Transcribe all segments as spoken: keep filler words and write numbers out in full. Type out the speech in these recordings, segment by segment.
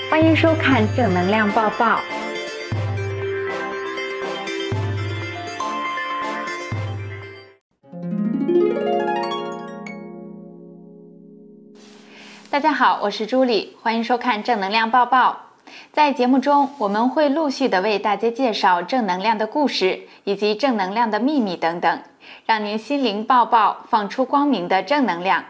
欢迎收看正能量报报。大家好，我是朱莉，欢迎收看正能量报报。在节目中，我们会陆续的为大家介绍正能量的故事以及正能量的秘密等等，让您心灵爆爆，放出光明的正能量。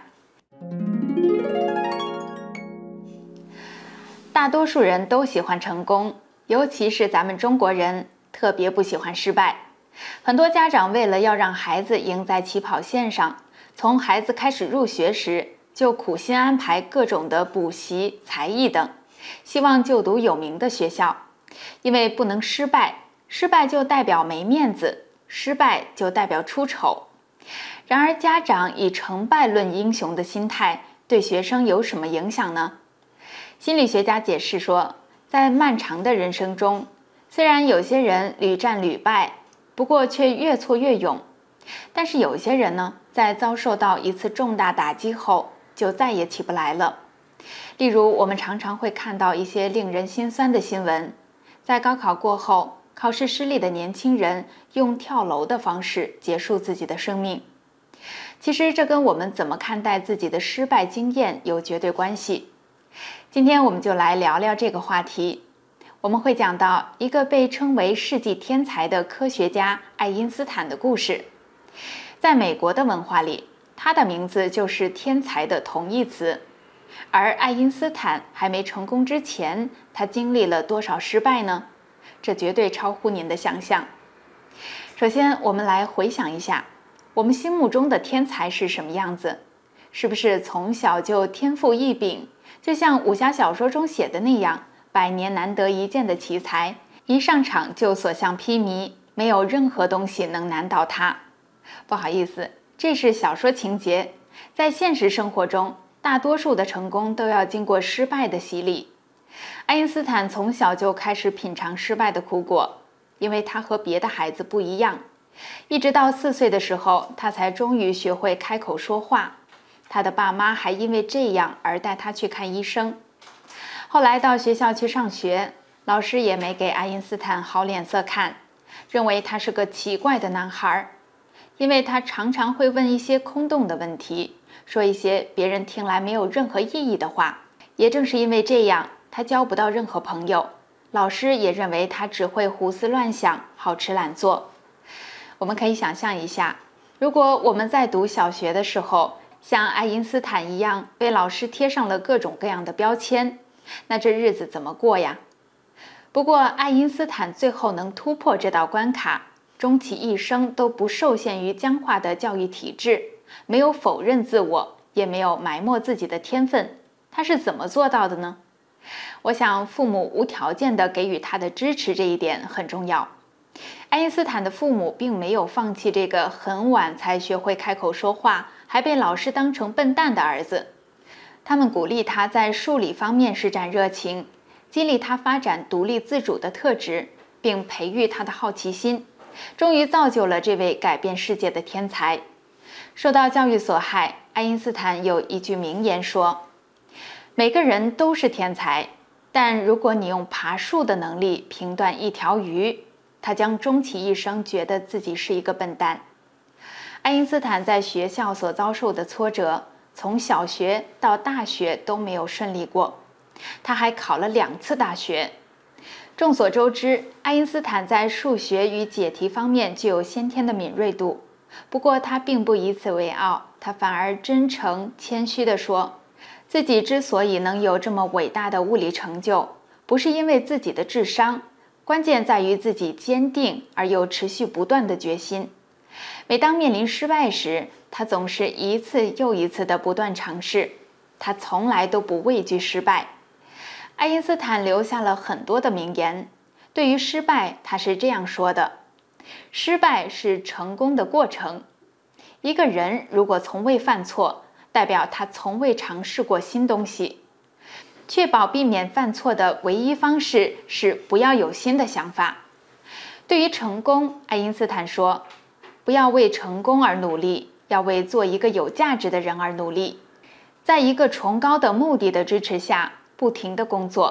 大多数人都喜欢成功，尤其是咱们中国人特别不喜欢失败。很多家长为了要让孩子赢在起跑线上，从孩子开始入学时就苦心安排各种的补习、才艺等，希望就读有名的学校。因为不能失败，失败就代表没面子，失败就代表出丑。然而家长以成败论英雄的心态，对学生有什么影响呢？心理学家解释说，在漫长的人生中，虽然有些人屡战屡败，不过却越挫越勇，但是有些人呢，在遭受到一次重大打击后，就再也起不来了。例如，我们常常会看到一些令人心酸的新闻，在高考过后，考试失利的年轻人用跳楼的方式结束自己的生命。其实这跟我们怎么看待自己的失败经验有绝对关系。今天我们就来聊聊这个话题。我们会讲到一个被称为世纪天才的科学家爱因斯坦的故事。在美国的文化里，他的名字就是天才的同义词。而爱因斯坦还没成功之前，他经历了多少失败呢？这绝对超乎您的想象。首先，我们来回想一下，我们心目中的天才是什么样子？是不是从小就天赋异禀，就像武侠小说中写的那样，百年难得一见的奇才，一上场就所向披靡，没有任何东西能难倒他？不好意思，这是小说情节。在现实生活中，大多数的成功都要经过失败的洗礼。爱因斯坦从小就开始品尝失败的苦果，因为他和别的孩子不一样。一直到四岁的时候，他才终于学会开口说话。他的爸妈还因为这样而带他去看医生。后来到学校去上学，老师也没给爱因斯坦好脸色看，认为他是个奇怪的男孩，因为他常常会问一些空洞的问题，说一些别人听来没有任何意义的话。也正是因为这样，他交不到任何朋友，老师也认为他只会胡思乱想，好吃懒做。我们可以想象一下，如果我们在读小学的时候，像爱因斯坦一样被老师贴上了各种各样的标签，那这日子怎么过呀？不过爱因斯坦最后能突破这道关卡，终其一生都不受限于僵化的教育体制，没有否认自我，也没有埋没自己的天分。他是怎么做到的呢？我想父母无条件地给予他的支持，这一点很重要。爱因斯坦的父母并没有放弃这个很晚才学会开口说话，还被老师当成笨蛋的儿子。他们鼓励他在数理方面施展热情，激励他发展独立自主的特质，并培育他的好奇心，终于造就了这位改变世界的天才。受到教育所害，爱因斯坦有一句名言说，每个人都是天才，但如果你用爬树的能力评断一条鱼，他将终其一生觉得自己是一个笨蛋。爱因斯坦在学校所遭受的挫折，从小学到大学都没有顺利过，他还考了两次大学。众所周知，爱因斯坦在数学与解题方面具有先天的敏锐度，不过他并不以此为傲，他反而真诚谦虚地说，自己之所以能有这么伟大的物理成就，不是因为自己的智商，关键在于自己坚定而又持续不断的决心。每当面临失败时，他总是一次又一次的不断尝试，他从来都不畏惧失败。爱因斯坦留下了很多的名言，对于失败，他是这样说的：失败是成功的过程。一个人如果从未犯错，代表他从未尝试过新东西。确保避免犯错的唯一方式是不要有新的想法。对于成功，爱因斯坦说，不要为成功而努力，要为做一个有价值的人而努力。在一个崇高的目的的支持下，不停地工作，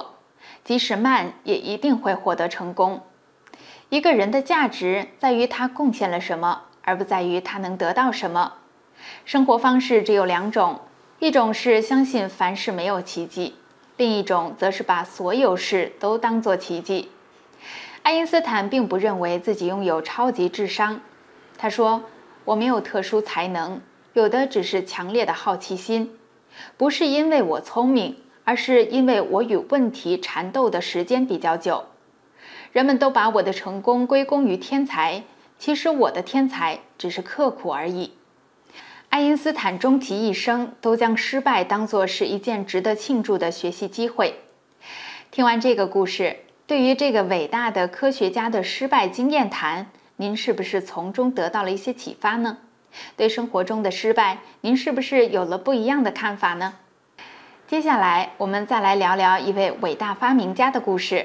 即使慢，也一定会获得成功。一个人的价值在于他贡献了什么，而不在于他能得到什么。生活方式只有两种，一种是相信凡事没有奇迹，另一种则是把所有事都当作奇迹。爱因斯坦并不认为自己拥有超级智商，他说：“我没有特殊才能，有的只是强烈的好奇心。不是因为我聪明，而是因为我与问题缠斗的时间比较久。人们都把我的成功归功于天才，其实我的天才只是刻苦而已。”爱因斯坦终其一生都将失败当作是一件值得庆祝的学习机会。听完这个故事，对于这个伟大的科学家的失败经验谈，您是不是从中得到了一些启发呢？对生活中的失败，您是不是有了不一样的看法呢？接下来，我们再来聊聊一位伟大发明家的故事。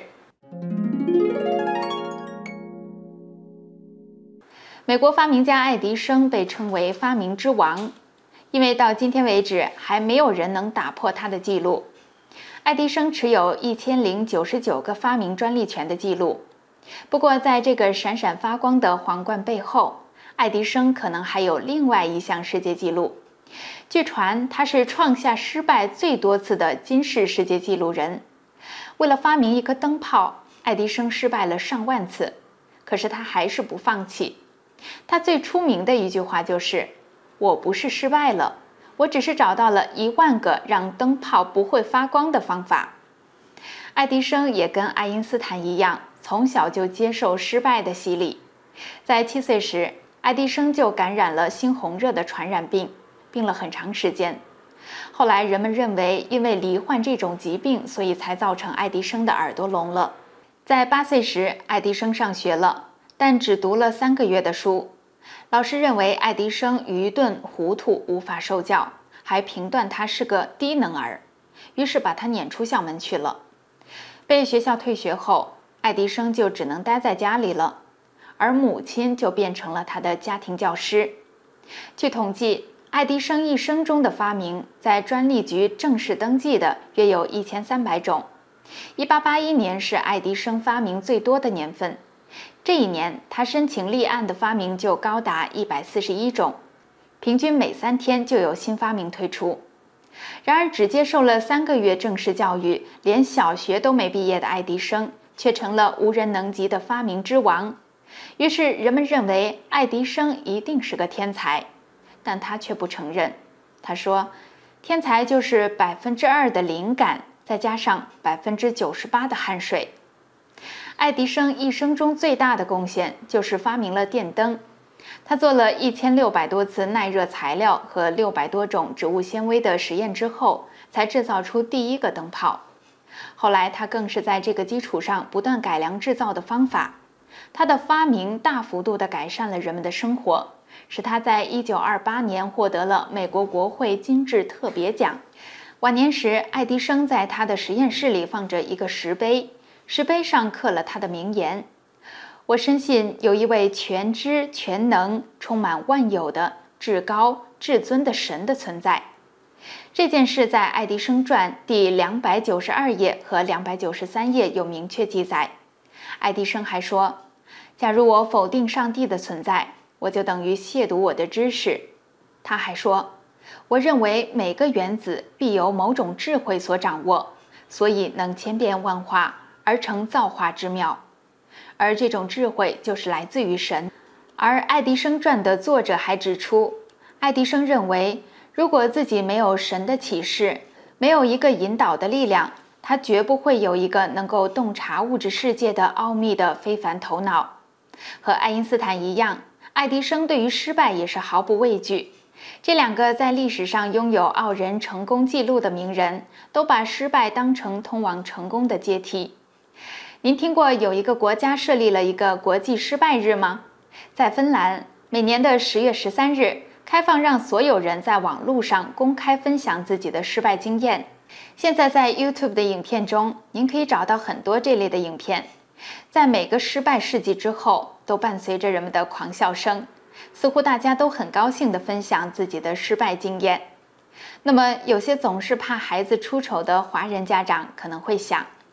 美国发明家爱迪生被称为发明之王，因为到今天为止还没有人能打破他的记录。爱迪生持有一千零九十九个发明专利权的记录。不过，在这个闪闪发光的皇冠背后，爱迪生可能还有另外一项世界纪录。据传，他是创下失败最多次的金氏世界纪录人。为了发明一颗灯泡，爱迪生失败了上万次，可是他还是不放弃。他最出名的一句话就是：“我不是失败了，我只是找到了一万个让灯泡不会发光的方法。”爱迪生也跟爱因斯坦一样，从小就接受失败的洗礼。在七岁时，爱迪生就感染了猩红热的传染病，病了很长时间。后来人们认为，因为罹患这种疾病，所以才造成爱迪生的耳朵聋了。在八岁时，爱迪生上学了，但只读了三个月的书。老师认为爱迪生愚钝糊涂，无法受教，还评断他是个低能儿，于是把他撵出校门去了。被学校退学后，爱迪生就只能待在家里了，而母亲就变成了他的家庭教师。据统计，爱迪生一生中的发明在专利局正式登记的约有一千三百种。一八八一年是爱迪生发明最多的年份。这一年，他申请立案的发明就高达一百四十一种，平均每三天就有新发明推出。然而，只接受了三个月正式教育，连小学都没毕业的爱迪生，却成了无人能及的发明之王。于是，人们认为爱迪生一定是个天才，但他却不承认。他说：“天才就是百分之二的灵感，再加上百分之九十八的汗水。”爱迪生一生中最大的贡献就是发明了电灯。他做了一千六百多次耐热材料和六百多种植物纤维的实验之后，才制造出第一个灯泡。后来，他更是在这个基础上不断改良制造的方法。他的发明大幅度地改善了人们的生活，使他在一九二八年获得了美国国会金质特别奖。晚年时，爱迪生在他的实验室里放着一个石碑，石碑上刻了他的名言：“我深信有一位全知全能、充满万有的至高至尊的神的存在。”这件事在《爱迪生传》第两百九十二页和两百九十三页有明确记载。爱迪生还说：“假如我否定上帝的存在，我就等于亵渎我的知识。”他还说：“我认为每个原子必由某种智慧所掌握，所以能千变万化，而成造化之妙。而这种智慧就是来自于神。”而《爱迪生传》的作者还指出，爱迪生认为，如果自己没有神的启示，没有一个引导的力量，他绝不会有一个能够洞察物质世界的奥秘的非凡头脑。和爱因斯坦一样，爱迪生对于失败也是毫不畏惧。这两个在历史上拥有傲人成功记录的名人，都把失败当成通往成功的阶梯。您听过有一个国家设立了一个国际失败日吗？在芬兰，每年的十月十三日，开放让所有人在网络上公开分享自己的失败经验。现在在 YouTube 的影片中，您可以找到很多这类的影片。在每个失败事迹之后，都伴随着人们的狂笑声，似乎大家都很高兴地分享自己的失败经验。那么，有些总是怕孩子出丑的华人家长可能会想，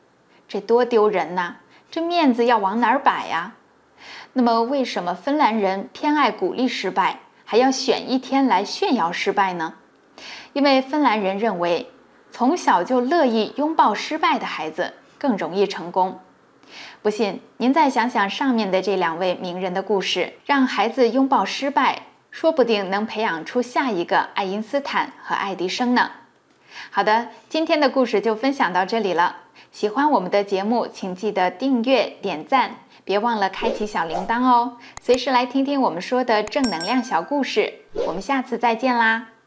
这多丢人呐！这面子要往哪儿摆呀？那么，为什么芬兰人偏爱鼓励失败，还要选一天来炫耀失败呢？因为芬兰人认为，从小就乐意拥抱失败的孩子更容易成功。不信，您再想想上面的这两位名人的故事，让孩子拥抱失败，说不定能培养出下一个爱因斯坦和爱迪生呢。好的，今天的故事就分享到这里了。喜欢我们的节目，请记得订阅、点赞，别忘了开启小铃铛哦，随时来听听我们说的正能量小故事。我们下次再见啦！